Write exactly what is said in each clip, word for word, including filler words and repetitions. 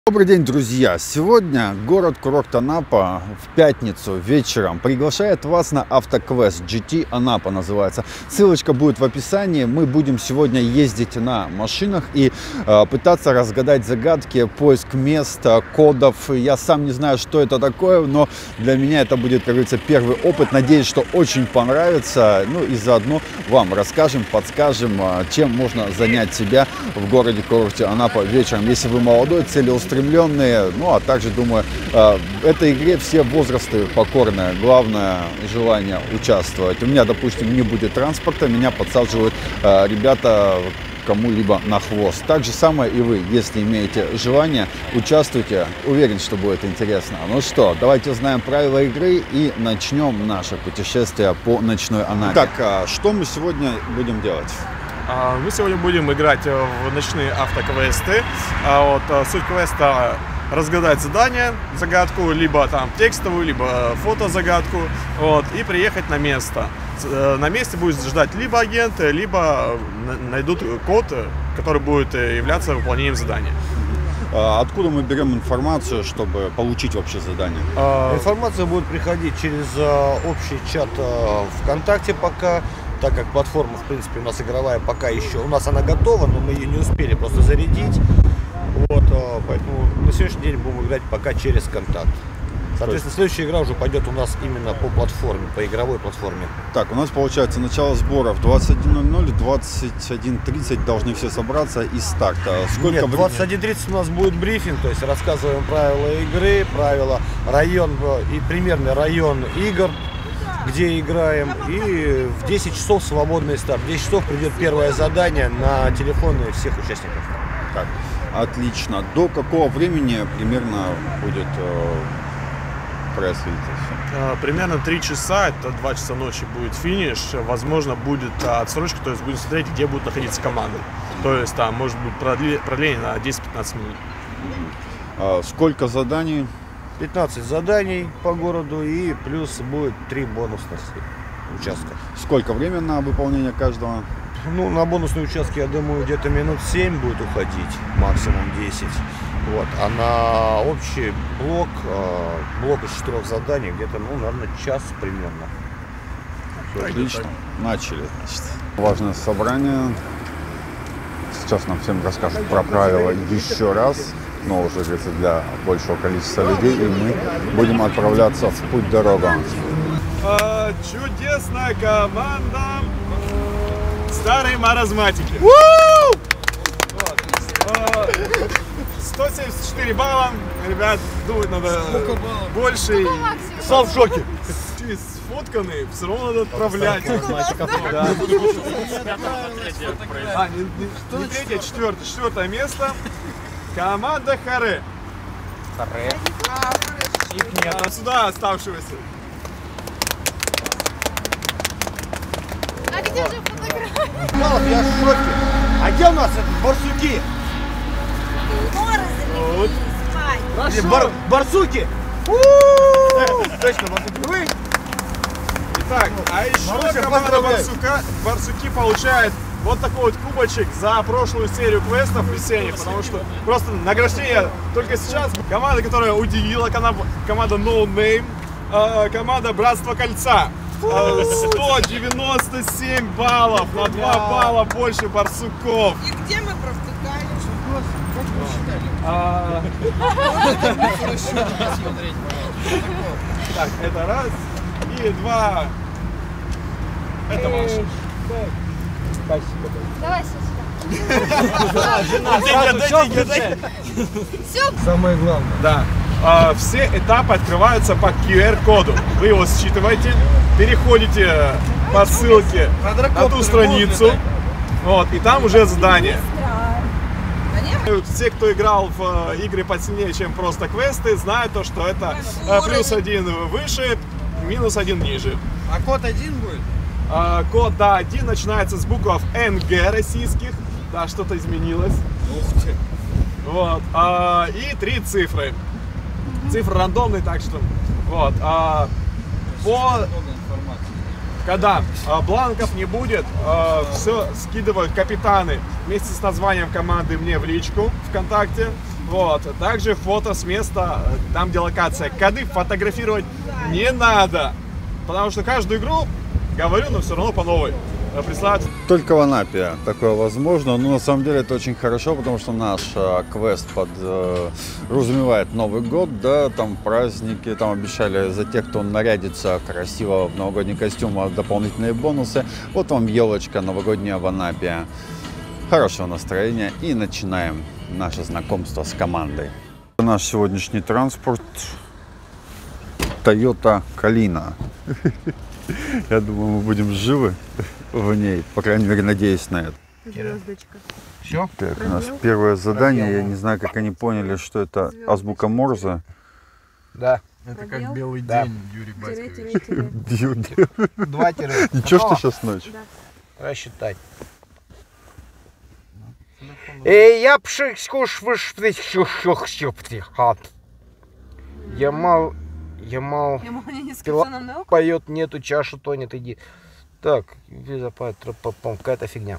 Добрый день, друзья! Сегодня город-курорт Анапа в пятницу вечером приглашает вас на автоквест. джи ти Анапа называется. Ссылочка будет в описании. Мы будем сегодня ездить на машинах и э, пытаться разгадать загадки, поиск мест, кодов. Я сам не знаю, что это такое, но для меня это будет, как говорится, первый опыт. Надеюсь, что очень понравится. Ну и заодно вам расскажем, подскажем, чем можно занять себя в городе-курорте Анапа вечером. Если вы молодой, целеустремленный, ну а также, думаю, в этой игре все возрасты покорны. Главное желание участвовать. У меня, допустим, не будет транспорта, меня подсаживают ребята кому-либо на хвост. Так же самое и вы, если имеете желание, участвуйте. Уверен, что будет интересно. Ну что, давайте узнаем правила игры и начнем наше путешествие по ночной Анапе. Так, что мы сегодня будем делать? Мы сегодня будем играть в ночные автоквесты. Вот, суть квеста — разгадать задание, загадку, либо там текстовую, либо фотозагадку, вот, и приехать на место. На месте будет ждать либо агент, либо найдут код, который будет являться выполнением задания. Откуда мы берем информацию, чтобы получить вообще задание? Информация будет приходить через общий чат ВКонтакте пока. Так как платформа, в принципе, у нас игровая пока еще, у нас она готова, но мы ее не успели просто зарядить. Вот, поэтому на сегодняшний день будем играть пока через контакт. Соответственно, следующая игра уже пойдет у нас именно по платформе, по игровой платформе. Так, у нас получается начало сбора в двадцать один ноль ноль, двадцать один тридцать должны все собраться и старт. Сколько Нет, двадцать один тридцать у нас будет брифинг, то есть рассказываем правила игры, правила, район и примерный район игр, где играем, и в десять часов свободный старт. В десять часов придет первое задание на телефоны всех участников. Так, отлично. До какого времени примерно будет э, происходить все? Примерно три часа, это два часа ночи будет финиш. Возможно, будет отсрочка, то есть будем смотреть, где будут находиться команды. То есть там может быть продление на десять-пятнадцать минут. А сколько заданий? пятнадцать заданий по городу и плюс будет три бонусных участка. Сколько времени на выполнение каждого? Ну, на бонусные участки, я думаю, где-то минут семь будет уходить, максимум десять. Вот. А на общий блок, блок из четырех заданий, где-то, ну, наверное, час примерно. Все, отлично. Начали, значит. Важное собрание. Сейчас нам всем расскажут про правила еще раз. Но уже, говорится, для большего количества людей, и мы будем отправляться в путь-дорогу. А, чудесная команда старые маразматики. сто семьдесят четыре балла. Ребят, думать надо больше. Сам в шоке. Сфотканы, все равно надо отправлять. А, не третье, а четвертое. Четвертое место. Команда Харе. Харе. Их нет. А сюда оставшегося. А где же фотография? Малов, я в шоке. А где у нас это, барсуки? Вот. Или бар, барсуки? Точно, барсуки. Вы? Итак, а еще команда барсука, барсуки получает вот такой вот кубочек за прошлую серию квестов весенних, потому что просто награждение только сейчас. Команда, которая удивила, команда No Name, команда Братство Кольца. сто девяносто семь баллов, на два балла больше барсуков. И где мы провтыкали? Так, это раз. И два. Это Маша. Давай сюда. Все. Самое главное. Да. А, все этапы открываются по ку эр коду. Вы его считываете, переходите по ссылке на ту страницу, вот, и там уже задание. Все, кто играл в игры посильнее, чем просто квесты, знают то, что это плюс один выше, минус один ниже. А код один будет? А, код, да, один начинается с букв эн гэ российских, да, что-то изменилось. Ух ты! Вот, а, и три цифры. Цифры рандомные, так что, вот, а, по, когда а, бланков не будет, а, все скидывают капитаны вместе с названием команды мне в личку ВКонтакте, Вот. Также фото с места, там где локация. Коды фотографировать не надо. Потому что каждую игру, говорю, но все равно по новой присылают. Только в Анапе такое возможно, но на самом деле это очень хорошо, потому что наш э, квест подразумевает Новый год, да, там праздники, там обещали за тех, кто нарядится красиво в новогодний костюм, дополнительные бонусы. Вот вам елочка новогодняя в Анапе. Хорошего настроения и начинаем наше знакомство с командой. Наш сегодняшний транспорт Toyota Kalina. Я думаю, мы будем живы в ней, по крайней мере, надеюсь на это. Звездочка. Все? Так, у нас первое задание, я не знаю, как они поняли, что это азбука Морзе. Да. Это как белый Да. день, Юрий Батькович. Два тире. Ничего, что сейчас ночь. Рассчитать. Эй, я пшик скуш выш Я мал, я мал. Я могу не Пила- сказать на Поет, нету, чашу тонет, иди. Так, визапад, какая-то фигня.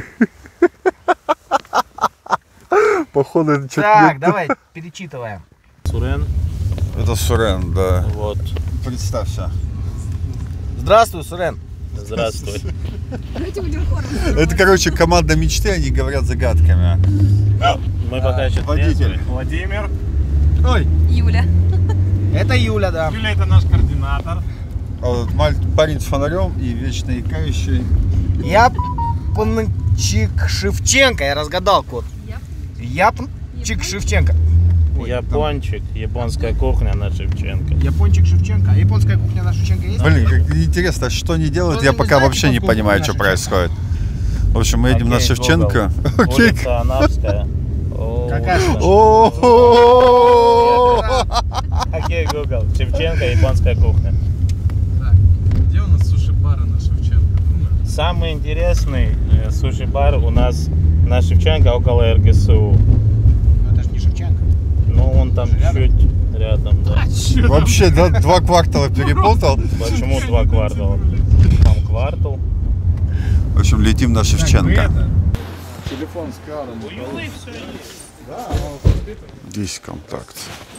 Походу, это что-то Так, не давай, перечитываем. Сурен, то. Это Сурен, да. вот, Представься. Здравствуй, Сурен. здравствуй. Давайте будем хором. Это, короче, команда мечты, они говорят загадками. Мы пока еще Водитель. Владимир. Ой, Юля. это Юля, да. Юля это наш координатор. А вот маль- парень с фонарем и вечно икающий. Я Япончик Шевченко, я разгадал код. Япончик Шевченко. Япончик, японская кухня на Шевченко. Япончик Шевченко. А японская кухня на Шевченко есть? Блин, как интересно, что они делают, я Кто-то не пока знает, вообще не японскую понимаю, кухню что на Шевченко? происходит. В общем, мы едем на Окей, Шевченко. Google. Окей. Улица Анапская. О, Какая улица. О-о-о-о-о! Окей, Google. Шевченко, японская кухня. Где у нас суши-бары на Шевченко? Самый интересный э, суши-бар у нас на Шевченко около эр гэ эс у. Ну это же не Шевченко. Ну, он там чуть рядом, да. Вообще, да, два квартала перепутал. Почему два квартала? Там квартал. В общем, летим на Шевченко. Телефон с каром. Здесь контакт.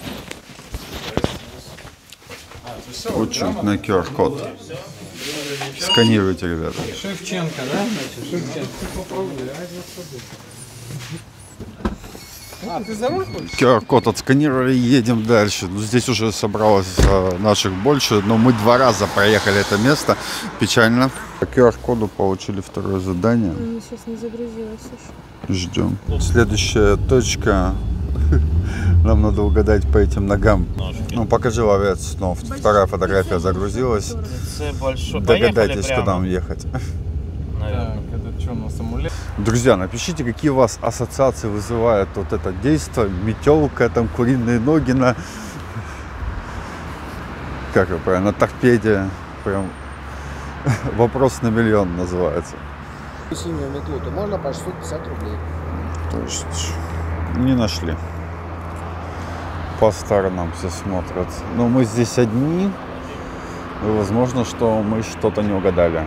Учим на ку ар код. Сканируйте, ребята. Шевченко, да? Значит, Шевченко. Попробуй. А, ты за мной хочешь? ку ар код отсканировали, едем дальше. Ну, здесь уже собралось а, наших больше, но мы два раза проехали это место. Печально. По ку ар коду получили второе задание. Сейчас не загрузилась еще. Ждем. Следующая точка. Нам надо угадать по этим ногам. Ножки. Ну, покажи ловец. Ну, вторая фотография загрузилась. Это большой. Догадайтесь, Поехали куда нам прямо, ехать. наверное. Так, это что, у нас амулет? Друзья, напишите, какие у вас ассоциации вызывает вот это действие. Метелка, там куриные ноги на... Как это правильно? На торпеде. Прям вопрос на миллион называется. Синюю метлу, то можно по шестьсот пятьдесят рублей. То есть не нашли. По сторонам все смотрят. Но мы здесь одни. И возможно, что мы что-то не угадали.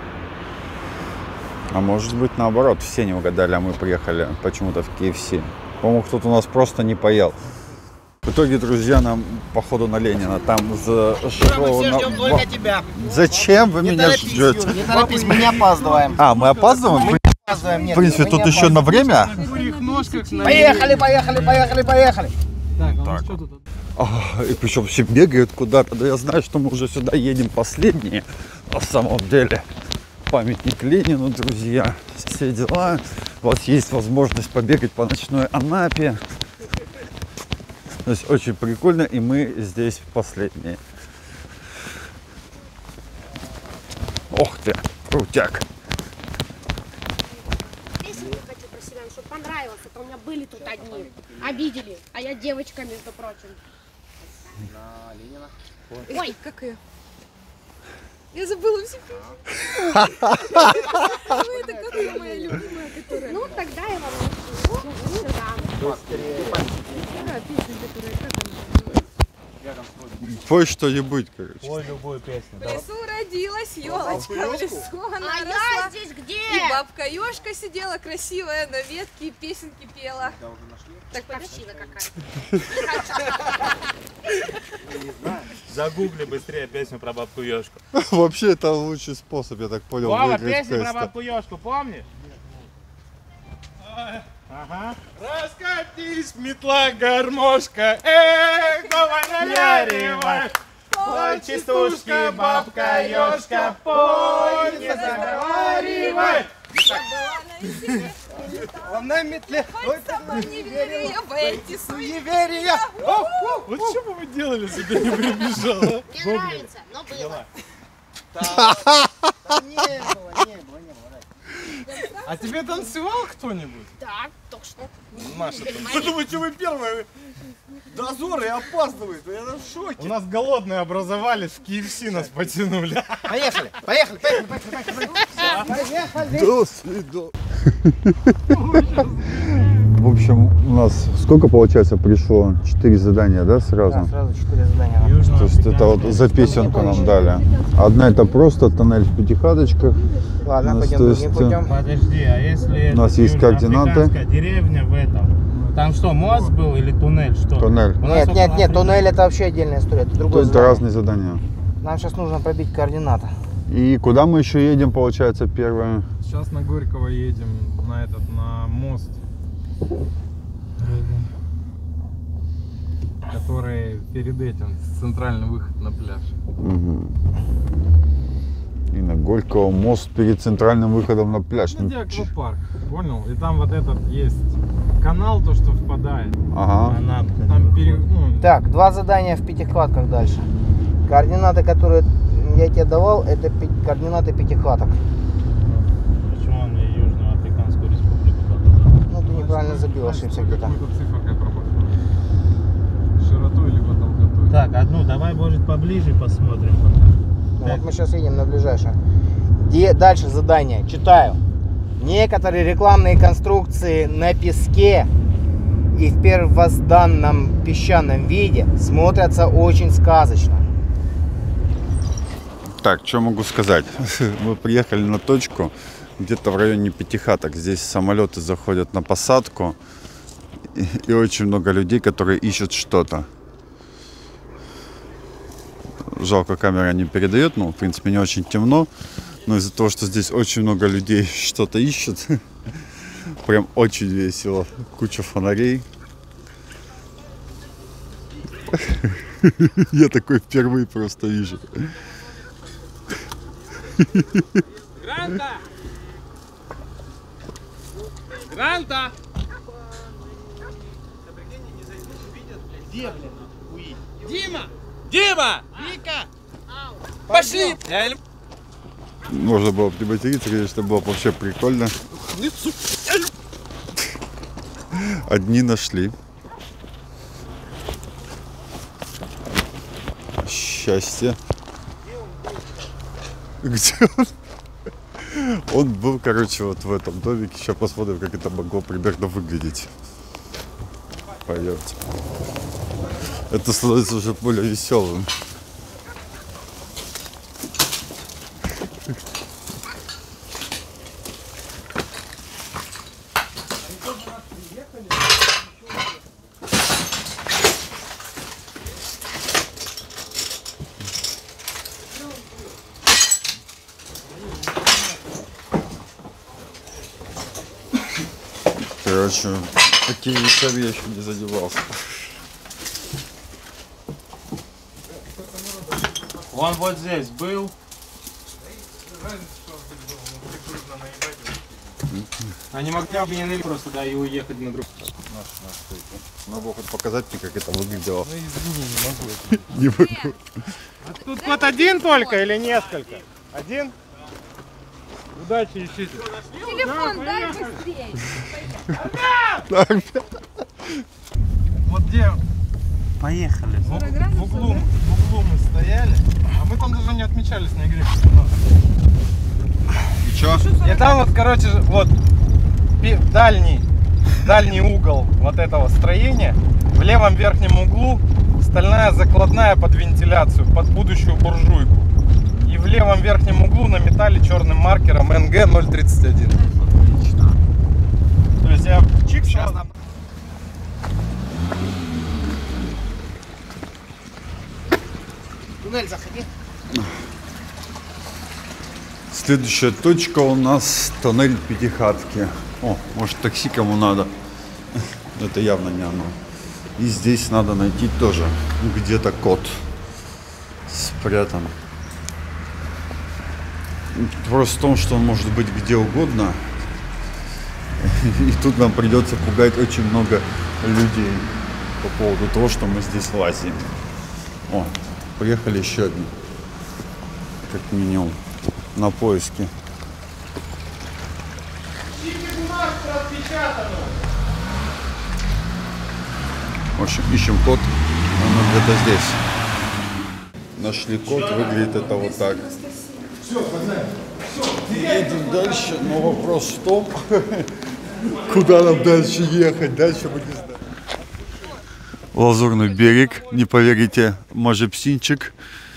А может быть наоборот, все не угадали, а мы приехали почему-то в кей эф си. По-моему, кто-то у нас просто не поел. В итоге, друзья, нам походу на Ленина там за шоу на- Во- тебя. Зачем вы меня ждете? Не торопись, мы не опаздываем. А, мы опаздываем? Опаздываем, нет, В принципе, мы тут не еще на опаздываем. время. Курьих ножках на... Поехали, поехали, поехали, поехали. Так, а у нас что тут? А, и причем все бегают куда-то. Да я знаю, что мы уже сюда едем последние. На самом деле. Памятник Ленину, друзья. Все дела. У вас есть возможность побегать по ночной Анапе. То есть очень прикольно. И мы здесь последние. Ох ты, крутяк. Песенку хочу про себя, чтобы понравилось, а то у меня были тут одни. Обидели, а я девочка, между прочим. Ой, Как ее? Я забыла все песни. Ну, это какая моя любимая, которая... ну тогда я вам напишу. Сюда. Да, песня, которая... Как она называется? Пой что-нибудь, короче. Пой любую песню. В лесу родилась елочка, в лесу она А я росла. здесь И где? бабка Ёшка сидела красивая, на ветке и песенки пела. Так Овчина какая-то. Загугли быстрее песню про бабку Ёшку. Вообще это лучший способ, я так понял, Вова, выиграть песню про квеста. бабку Ёшку, помнишь? Ага. Раскатись, метла, гармошка, эх, говоря, Ой, частушки, бабка Ёшка, пой, не заговаривай. На метле. хоть собой не веря в эти Суеверия. Вот что бы вы делали, если бы я не прибежал, а? Мне нравится, но было. Не было, не было, не было. А тебе танцевал кто-нибудь? Да, только что. Маша, Вы думаете, вы первые? Дозор и опаздывает. Я в шоке. у нас голодные образовались, в ки эф си нас потянули. Поехали, поехали, поехали, поехали, поехали. До свидания. В общем, у нас сколько, получается, пришло? Четыре задания, да, сразу? Сразу четыре задания. То есть это вот за песенку нам дали. Одна это просто тоннель в Пятихаточках. Ладно, У нас, пойдем то другим есть, путем. Подожди, а если У нас это есть координаты. южноафриканская деревня в этом? Там что, мост был или туннель? Что? Туннель. У нас Нет, около нет, нет, Африки. туннель это вообще отдельная история, это То другое есть это задание. разные задания. Нам сейчас нужно пробить координаты. И куда мы еще едем, получается, первое? Сейчас на Горького едем, на этот, на мост, который перед этим, центральный выход на пляж. Угу. И на Горького мост перед центральным выходом на пляж. Ну, где аквапарк, понял? И там вот этот есть канал, то, что впадает. Ага. Анапка. Там пере... ну, Так, два задания в Пятихатках дальше. Координаты, которые я тебе давал, это пи- координаты Пятихаток. Почему он мне Южноафриканскую республику показал? Ну, ты неправильно забил, ошибся где-то. Какую-то цифру как работает. Широтой либо долготой. Так, одну давай, может, поближе посмотрим. Ну, вот мы сейчас едем на ближайшее. Где дальше задание? Читаю. Некоторые рекламные конструкции на песке и в первозданном песчаном виде смотрятся очень сказочно. Так, что могу сказать? Мы приехали на точку, где-то в районе Пятихаток. Здесь самолеты заходят на посадку. И, и очень много людей, которые ищут что-то. Жалко, камера не передает, но в принципе не очень темно. Но из-за того, что здесь очень много людей что-то ищут, прям очень весело. Куча фонарей. Я такой впервые просто вижу. Гранта! Гранта! Дима! Дима! Вика! Пошли! Можно было бы приматериться, конечно, было бы вообще прикольно. Одни нашли. Счастье. Где он? Он был, короче, вот в этом домике. Сейчас посмотрим, как это могло примерно выглядеть. Пойдемте. Это становится уже более веселым. Короче, такими вещами я еще не задевался. Он вот здесь был. Они могли обменять просто, да, и уехать на другой. Надо было хоть показать мне, как это выглядело. Ну извини, не могу. Не могу. А тут вот один только или несколько? Один? Удачи ищите. телефон дай быстрее. Вот где Поехали. в, в углу, в углу мы стояли, а мы там даже не отмечались на игре. И чё? И там вот, короче, вот пи- дальний, дальний угол вот этого строения, в левом верхнем углу стальная закладная под вентиляцию, под будущую буржуйку. И в левом верхнем углу на металле черным маркером эн гэ ноль тридцать один. То есть я чик сейчас на... Туннель заходи. Следующая точка у нас тоннель Пятихатки. О, может, такси кому надо. Это явно не оно. И здесь надо найти тоже где-то код спрятан. Вопрос в том, что он может быть где угодно. И тут нам придется пугать очень много людей по поводу того, что мы здесь лазим. О, приехали еще одни. Как минимум. На поиски. В общем, ищем код. Он где-то здесь. Нашли код. Выглядит это вот так. Едем дальше, но вопрос в том, куда нам дальше ехать. Дальше мы не знаем. Лазурный берег, не поверите, Можепсинчик.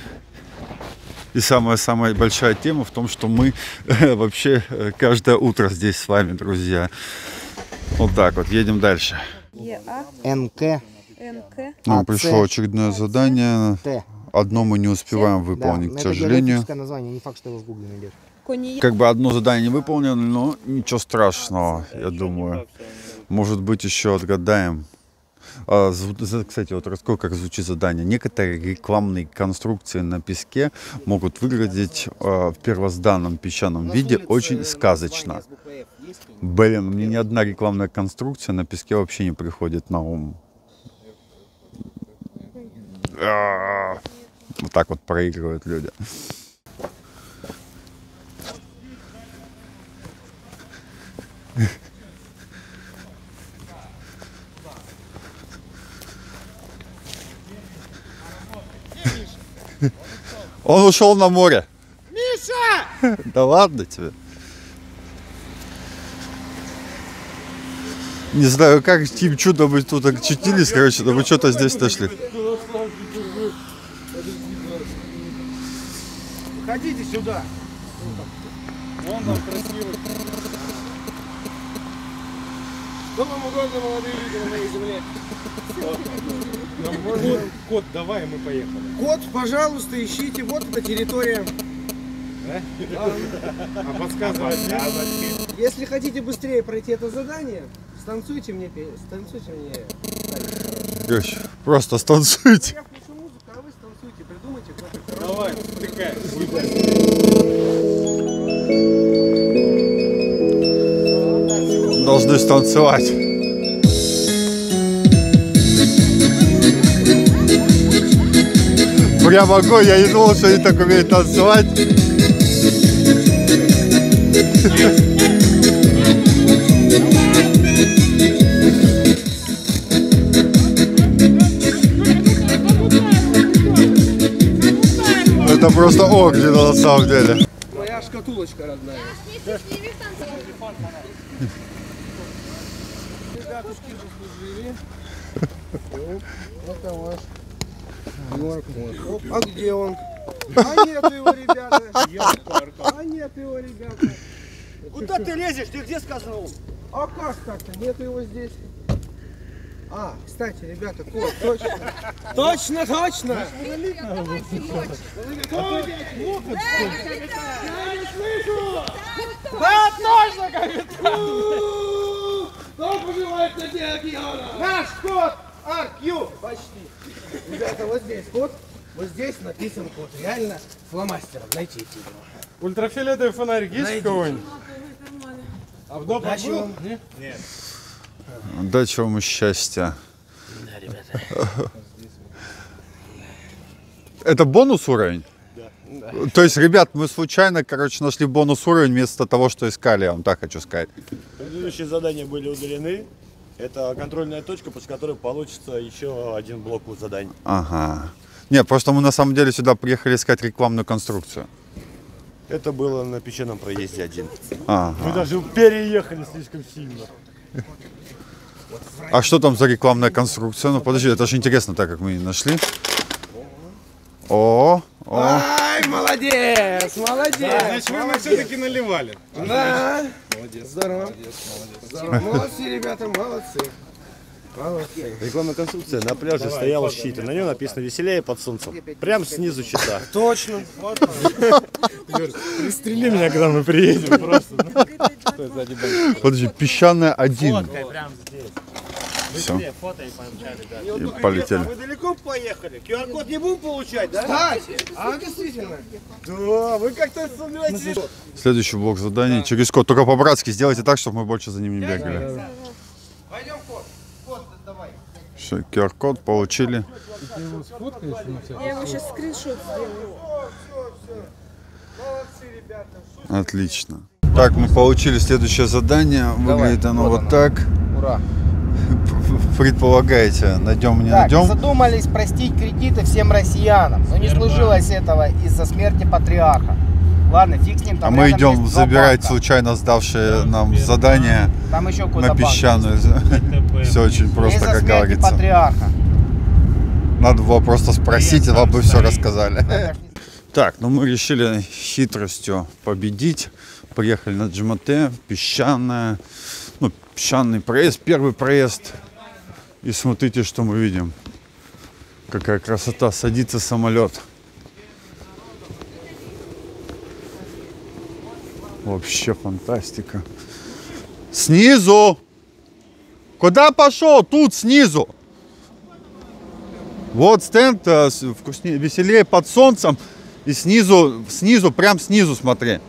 И самая-самая большая тема в том, что мы вообще каждое утро здесь с вами, друзья. Вот так вот, едем дальше. эн ка. Нам пришло очередное задание. Одно мы не успеваем выполнить, к сожалению. Название, не факт, что его в гугле найдешь. Как бы одно задание не выполнено, но ничего страшного, я думаю. Может быть, еще отгадаем. А, кстати, вот расскажу, как звучит задание. Некоторые рекламные конструкции на песке могут выглядеть а, в первозданном песчаном виде очень сказочно. Блин, мне ни одна рекламная конструкция на песке вообще не приходит на ум. Вот так вот проигрывают люди. Он ушел на море. Миша! Да ладно тебе. Не знаю, как Тим Чудо мы тут очутились, короче, но мы что-то здесь нашли. Ходите сюда. Вон там красивый. Что вам угодно, молодые люди, на моей земле? Код, код давай, мы поехали. Код, пожалуйста, ищите. Вот эта территория. Да? А подсказывать? Если хотите быстрее пройти это задание, станцуйте мне, станцуйте мне. Короче, просто станцуйте. Я включу музыку, а вы станцуйте, придумайте кто-то. Давай, втыкай. Должны станцевать. Прям огонь, я не думал, что они так умеют танцевать. Это просто огненно на самом деле. Моя шкатулочка родная. Ребятушки заслужили. Это ваш. А где он? А нету его, ребята. А нету его, ребята. Куда ты лезешь? Ты где сказал? А как так-то? Нету его здесь. А, кстати, ребята, код, точно. Точно, точно. Я не слышу. Да, точно, капитан. Кто пожелает на дне океана? Наш код ар кью. Почти. Ребята, вот здесь код. Вот здесь написан код. Реально фломастером. Найдите его. Ультрафиолетовый фонарик есть у кого-нибудь? А в допах Удачи был? вам. Нет. Дача вам счастья. Да, ребята. Это бонус уровень? Да. То есть, ребят, мы случайно, короче, нашли бонус уровень вместо того, что искали, я вам так хочу сказать. Предыдущие задания были удалены. Это контрольная точка, после которой получится еще один блок заданий. Ага. Нет, просто мы на самом деле сюда приехали искать рекламную конструкцию. Это было на песчаном проезде один. Ага. Мы даже переехали слишком сильно. А что там за рекламная конструкция? Ну подожди, это же интересно, так как мы ее нашли. О, о. Ай, молодец, молодец. Значит, вы нам все-таки наливали. Да. Молодец. Здорово. Молодец, молодец. Молодцы, ребята, молодцы. Молодцы. Рекламная конструкция на пляже стоял щит, и на нем написано «Веселее под солнцем». Прям снизу щита. Точно. Пристрели меня, когда мы приедем просто. Подожди, песчаная один. Все. И полетели. Вы далеко поехали? ку ар код не будем получать, да? Кстати, а действительно. Да, вы как-то сомневаетесь. Следующий блок заданий через код. Только по-братски сделайте так, чтобы мы больше за ним не бегали. Пойдем код. Код давай. Все, ку ар код получили. Я его сейчас скриншот сделаю. Отлично. Так, мы получили следующее задание. Выглядит Давай, оно вот вот оно. так. Ура. Предполагаете, найдем, не Так, найдем? задумались простить кредиты всем россиянам, но не случилось этого из-за смерти патриарха. Ладно, фиг с ним. А Там мы рядом идем есть два забирать банка. случайно сдавшие нам задание Там еще какой-то на банк песчаную. Все очень просто, Из-за как смерти говорится. патриарха. Надо было просто спросить, и вам бы все рассказали. Это ж не Так, ну мы решили хитростью победить. Приехали на Джимате, песчаная, ну, песчаный проезд, первый проезд. И смотрите, что мы видим. Какая красота, садится самолет. Вообще фантастика. Снизу! Куда пошел? Тут, снизу. Вот стенд, э, с- вкуснее, веселее под солнцем. И снизу, снизу, прям снизу смотри.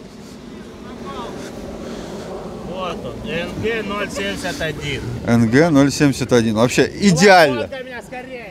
Вот он, эн гэ ноль семьдесят один. эн гэ ноль семьдесят один. Вообще идеально. Фоткай меня скорее.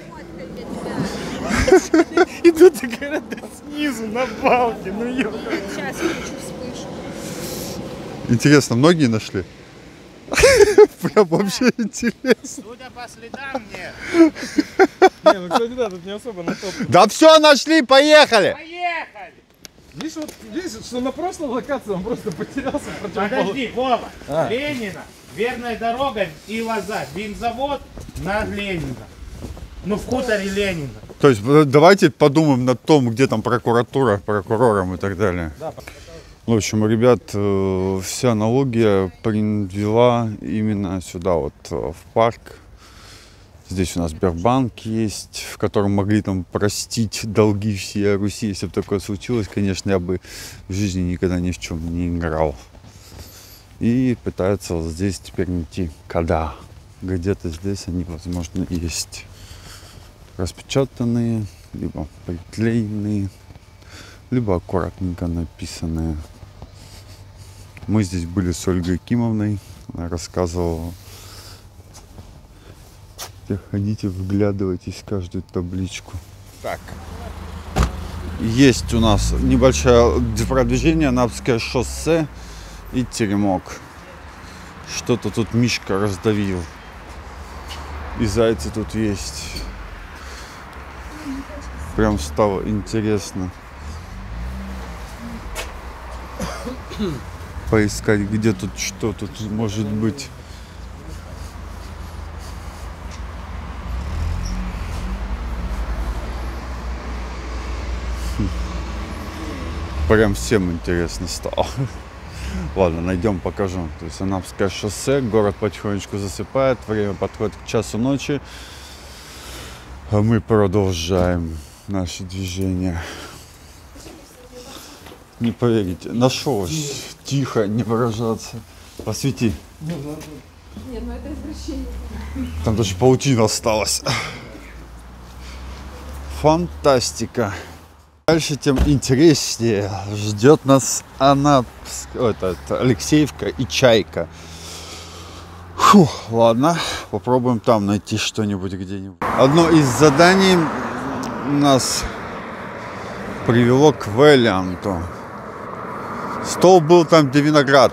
Идут и говорят, да снизу, на балке, ну ё. Сейчас включу вспышку. Интересно, многие нашли? Прям вообще интересно. Судя по следам, нет. Не, ну кстати, да, тут не особо на топ. Да все нашли, поехали! Поехали! Видишь, вот здесь, что на прошлой локации он просто потерялся в противоположном. Подожди, Вова. А. Ленина, верная дорога и лоза. Винзавод на Ленина. Ну, в хуторе Ленина. То есть э, давайте подумаем над том, где там прокуратура, прокурором и так далее. В общем, ребят, э, вся аналогия привела именно сюда, вот э, в парк. Здесь у нас Сбербанк есть, в котором могли там простить долги всей Руси. Если бы такое случилось, конечно, я бы в жизни никогда ни в чем не играл. И пытаются вот здесь теперь найти кода. Где-то здесь они, возможно, есть. Распечатанные, либо приклеенные, либо аккуратненько написанные. Мы здесь были с Ольгой Кимовной. Она рассказывала. Ходите, вглядывайтесь в каждую табличку. Так. Есть у нас небольшое продвижение, Анапское шоссе и теремок. Что-то тут Мишка раздавил. И зайцы тут есть. Прям стало интересно поискать, где тут что тут может быть. Прям всем интересно стало. Ладно, найдем, покажу. То есть Анапское шоссе, город потихонечку засыпает, время подходит к часу ночи, а мы продолжаем наше движение. Не поверите, нашлось. Тихо, не выражаться. Посвети. Нет, ну это извращение. Там даже паутина осталась. Фантастика. Дальше тем интереснее. Ждет нас Анапск... это, это Алексеевка и Чайка. Фу, ладно, попробуем там найти что-нибудь где-нибудь. Одно из заданий нас привело к Вэлианту. Стол был там, где виноград.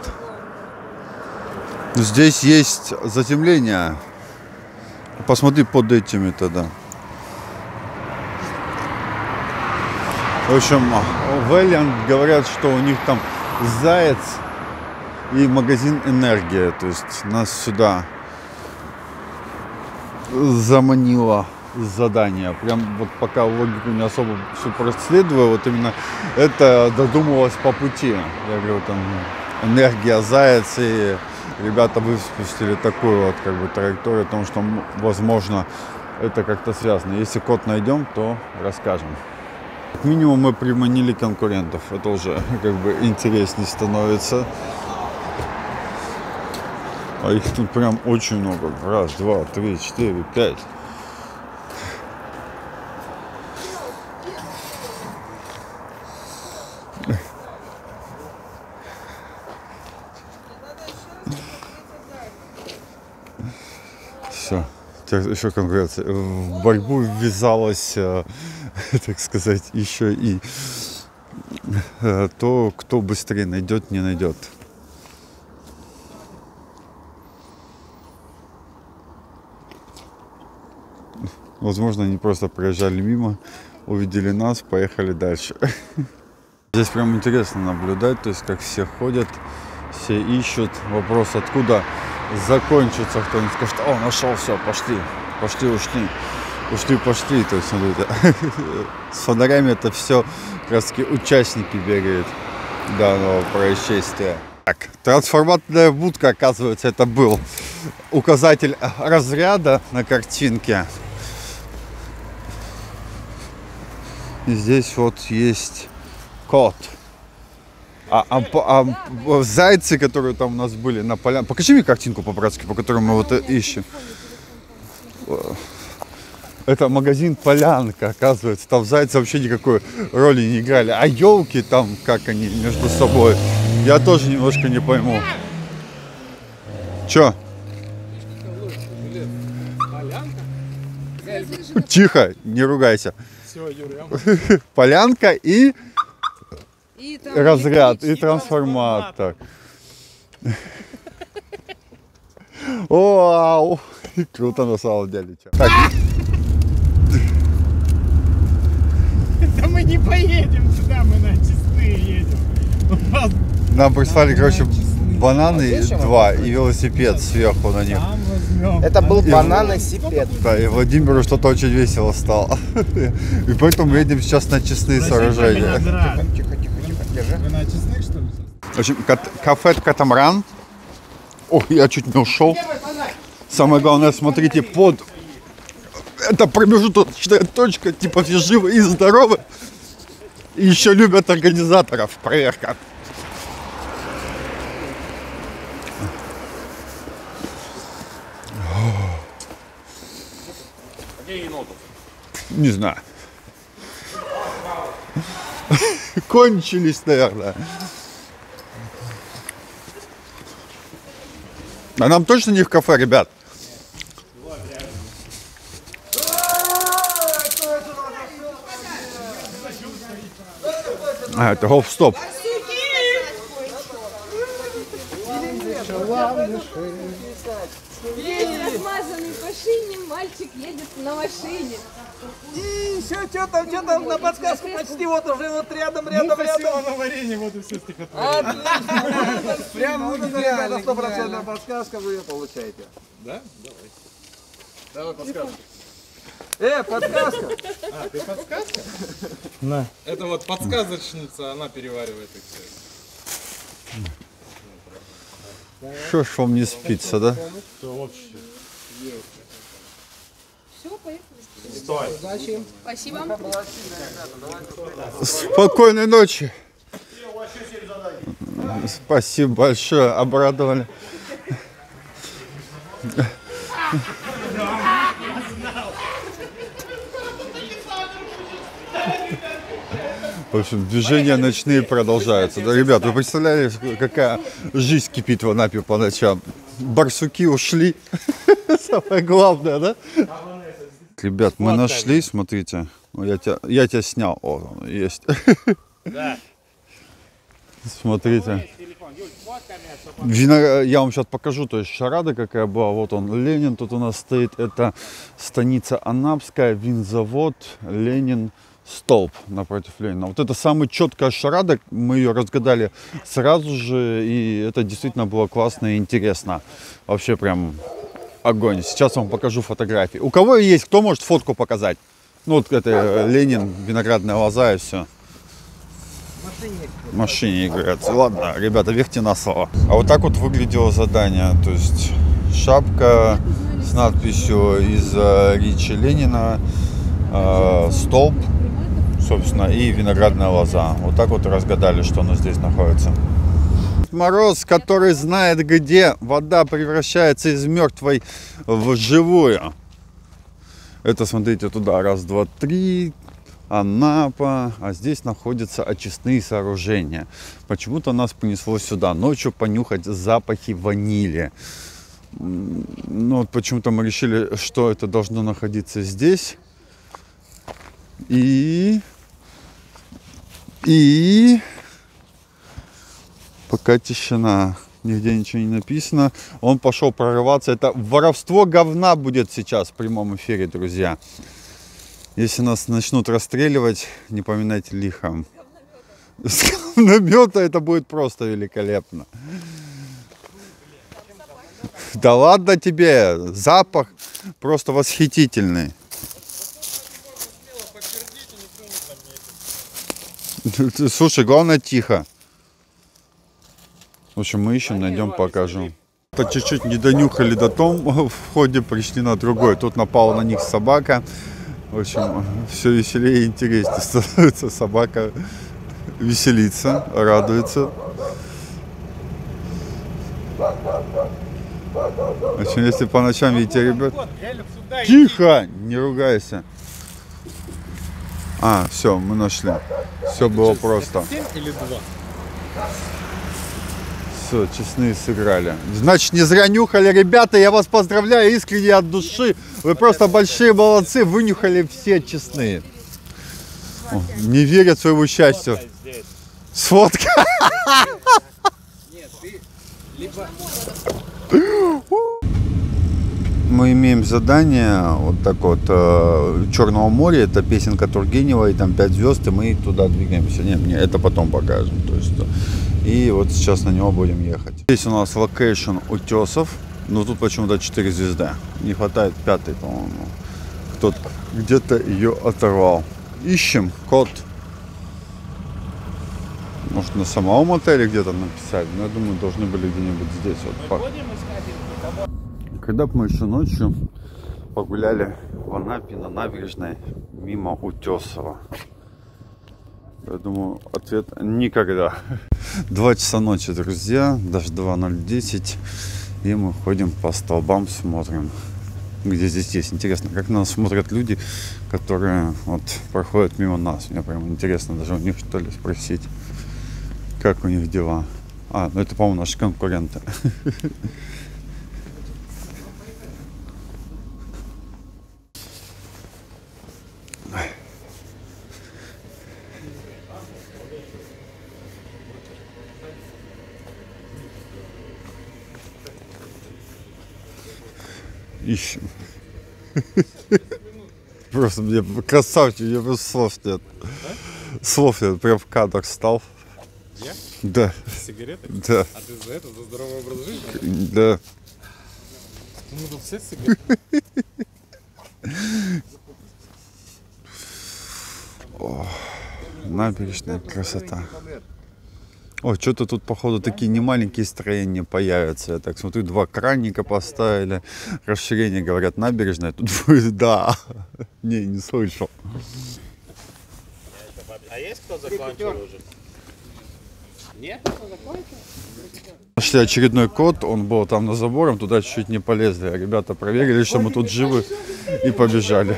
Здесь есть затемнение. Посмотри под этими тогда. В общем, Вэлиант говорят, что у них там заяц и магазин «Энергия». То есть нас сюда заманило задание. Прям вот пока логику не особо все проследую, вот именно это додумывалось по пути. Я говорю, там энергия заяц, и ребята выпустили такую вот как бы траекторию, потому что, возможно, это как-то связано. Если код найдем, то расскажем. Как минимум мы приманили конкурентов. Это уже как бы интереснее становится. А их тут прям очень много. Раз, два, три, четыре, пять. Все. Еще конкуренция. В борьбу ввязалась, так сказать, еще и то, кто быстрее найдет, не найдет. Возможно, они просто проезжали мимо, увидели нас, поехали дальше. Здесь прям интересно наблюдать, то есть как все ходят, все ищут. Вопрос, откуда закончится, кто-нибудь скажет: о, нашел, все, пошли, пошли, ушли, ушли, пошли. То есть, смотрите, с фонарями это все как раз таки участники бегают данного происшествия. Так, трансформаторная будка, оказывается, это был указатель разряда на картинке. И здесь вот есть код. А, а, а зайцы, которые там у нас были на полянке. Покажи мне картинку по-братски, по которой мы вот ищем. Это магазин Полянка, оказывается. Там зайцы вообще никакой роли не играли. А елки там, как они между собой, я тоже немножко не пойму. Чё? Тихо, не ругайся. Полянка и, и разряд, и трансформатор. Вау! Круто на самом деле. Так. Да мы не поедем туда, мы на Честные едем. Нам прислали, короче, бананы два и велосипед сверху на них. Это был банан-сипед. Да, и Владимиру что-то очень весело стало. И поэтому мы едем сейчас на Честные сооружения. Тихо, тихо, тихо, держи. Вы на Честных, что ли? В общем, кафе Катамаран. Ох, я чуть не ушел. Самое главное, смотрите, под... Это промежуточная точка, типа все живы и здоровы. И еще любят организаторов. Проверка. Не знаю. Кончились, наверное. А нам точно не в кафе, ребят? А, это гоп-стоп. Размазанный по шине, мальчик едет на машине. И еще что там, что там на подсказку почти вот уже вот рядом, рядом, Муха рядом. села на варенье, вот и все стихотворение. Отлично. Прям идеально, стопроцентная подсказка, вы ее получаете. Да? Давай. Давай подсказку. Э, подсказка! А, ты подсказка? На. Это вот подсказочница, она переваривает их все. Что ж вам не спится, да? Что вообще? Все, поехали. Стой. Спасибо. Спокойной ночи. Спасибо большое, обрадовали. В общем, движения ночные продолжаются. Да, ребят, вы представляли, какая жизнь кипит в Анапе по ночам? Барсуки ушли. Самое главное, да? Ребят, мы нашли, смотрите. Я тебя, я тебя снял. О, есть. Да. Смотрите. Вино... Я вам сейчас покажу, то есть шарада какая была. Вот он, Ленин тут у нас стоит. Это станица Анапская, винзавод, Ленин, столб напротив Ленина. Вот это самая четкая шарада, мы ее разгадали сразу же, и это действительно было классно и интересно. Вообще прям огонь. Сейчас вам покажу фотографии. У кого есть, кто может фотку показать? Ну вот это Ленин, виноградная лоза и все. В машине играется. Ладно, ребята, верьте на слово. А вот так вот выглядело задание. То есть шапка с надписью из Ричи Ленина, э, столб, собственно, и виноградная лоза. Вот так вот разгадали, что оно здесь находится. Мороз, который знает, где вода превращается из мертвой в живую. Это, смотрите, туда раз, два, три. Анапа, а здесь находятся очистные сооружения. Почему-то нас понесло сюда ночью понюхать запахи ванили. Ну, вот почему-то мы решили, что это должно находиться здесь. И... И... Пока тишина. Нигде ничего не написано. Он пошел прорываться. Это воровство говна будет сейчас в прямом эфире, друзья. Если нас начнут расстреливать, не поминайте лихом. С говномета это будет просто великолепно. Да ладно тебе, запах просто восхитительный. Слушай, главное тихо. В общем, мы ищем, найдем, покажем. По чуть-чуть не донюхали до том, в ходе пришли на другой. Тут напала на них собака. В общем, все веселее и интереснее становится. Собака веселится, радуется. В общем, если по ночам видите, ребят... Тихо! Не ругайся. А, все, мы нашли. Все было просто. Все, честные сыграли. Значит, не зря нюхали, ребята. Я вас поздравляю искренне от души. Вы просто большие молодцы. Вынюхали все честные. О, не верят своему счастью. Сфотка. Мы имеем задание вот так вот Черного моря. Это песенка Тургенева, и там пять звезд, и мы туда двигаемся. Не, не, это потом покажем. То есть, и вот сейчас на него будем ехать. Здесь у нас локейшн утесов. Но тут почему-то четыре звезды. Не хватает пятой, по-моему. Кто-то где-то ее оторвал. Ищем код. Может, на самом отеле где-то написали. Но я думаю, должны были где-нибудь здесь. Вот. Когда бы мы еще ночью погуляли в Анапе на набережной мимо Утесова. Я думаю, ответ никогда. Два часа ночи, друзья, даже два ноль десять. И мы ходим по столбам, смотрим, где здесь есть. Интересно, как нас смотрят люди, которые вот проходят мимо нас. Мне прям интересно даже у них, что ли, спросить, как у них дела. А, ну это, по-моему, наши конкуренты. Ищем. Просто мне красавчик, мне просто слов нет. Слов нет, прям в кадр стал. Я? Да. С сигаретой? Да. А ты за это, за здоровый образ жизни? Да. Мы тут все с сигаретой. О, набережная красота. О, что-то тут, походу, такие немаленькие строения появятся. Я так смотрю, два кранника поставили. Расширение, говорят, набережная. Тут будет, да. Не, не слышал. А есть кто закончил уже? Нет, кто закончил? Нашли очередной код, он был там на забором, туда чуть-чуть не полезли. Ребята проверили, что мы тут живы, и побежали.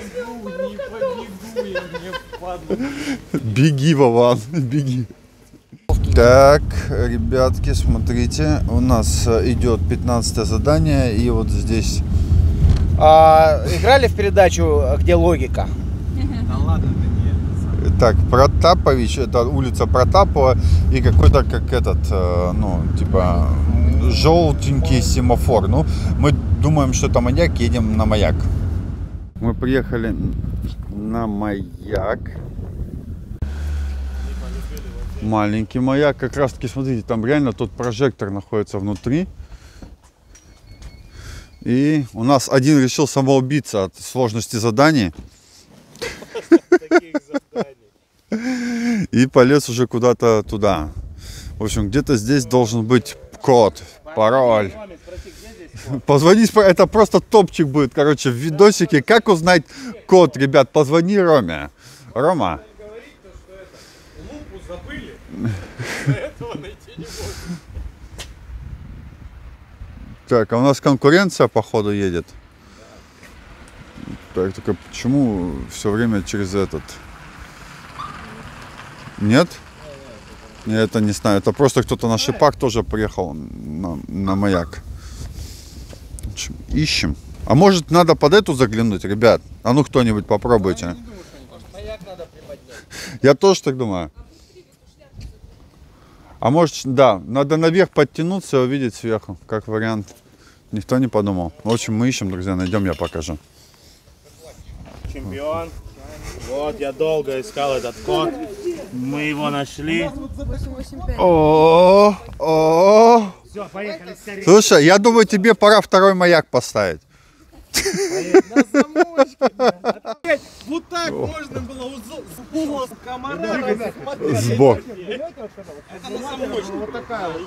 Беги, Вован, беги. Так, ребятки, смотрите, у нас идет пятнадцатое задание, и вот здесь... А, играли в передачу «Где логика»? Да ладно, ты не... Так, Протапович, это улица Протапова, и какой-то, как этот, ну, типа, желтенький семафор. Ну, мы думаем, что это маяк, едем на маяк. Мы приехали на маяк. Маленький маяк, как раз таки, смотрите, там реально тот прожектор находится внутри. И у нас один решил самоубиться от сложности заданий. И полез уже куда-то туда. В общем, где-то здесь должен быть код, пароль. Позвони, это просто топчик будет, короче, в видосике. Как узнать код, ребят? Позвони Роме. Рома. Так, а у нас конкуренция, походу, едет. Так, только почему все время через этот? Нет? Я это не знаю. Это просто кто-то на шипах тоже приехал на, на маяк. Ищем. А может, надо под эту заглянуть, ребят? А ну кто-нибудь попробуйте. Я тоже так думаю. А может, да, надо наверх подтянуться и увидеть сверху, как вариант. Никто не подумал. В общем, мы ищем, друзья, найдем, я покажу. Чемпион. Вот, я долго искал этот код. Мы его нашли. О, о. Все, поехали скорее. Слушай, я думаю, тебе пора второй маяк поставить. Вот так можно было с угла комара сбоку. Это на самочку. Вот такая вот.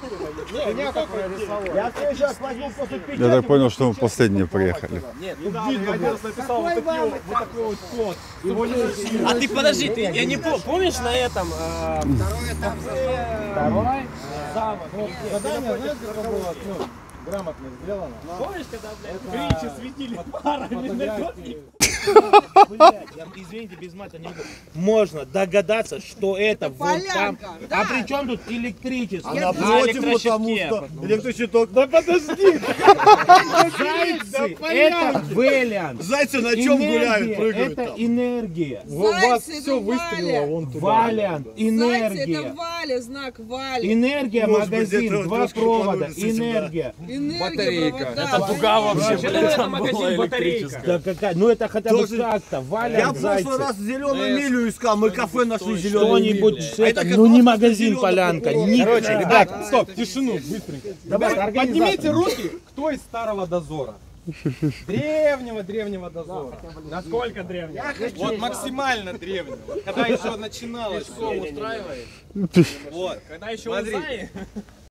Я сейчас возьму после печати. Я так понял, что мы последние приехали. Нет, недавно я написал вот такой вот код. А ты подожди, ты, я не помню, помнишь на этом? Э, Второй этап. Второй замок. Задание, знаешь, как было? Ну, грамотно сделано. Помнишь, когда, блядь, Кричи светили парами на тот? Блядь, я, извините, без мата не могу. Можно догадаться, что это вот там. А при чем тут электричество? А напротив, потому что электрощиток. Да подожди! Зайцы, это вэлиант. Зайцы на чем гуляют, прыгают Это там? энергия. У вас все выстрелило вон туда. Валиант, энергия. Это Валя, знак Вали. Энергия, Может быть, магазин, где-то два трошки провода, понадобится сюда. энергия. Энергия, провода. Это дуга вообще, блядь, там была электрическая. Да какая, ну это хотя бы Тоже- как-то, Я Валиант, в прошлый зайцы. раз зеленую милю искал, мы кафе нашли зеленую милю. Что-нибудь, А это, как ну не раз магазин, зелёный полянка, прокурор. ни- Короче, А, ребят, стоп, тишину, быстренько. Давай, Ребят, организатор. поднимите руки, кто из старого дозора? Древнего, древнего дозора. Насколько древнего? Вот максимально древнего. Когда еще начиналось, шоу устраивает. Вот, когда еще Смотри. узнаешь.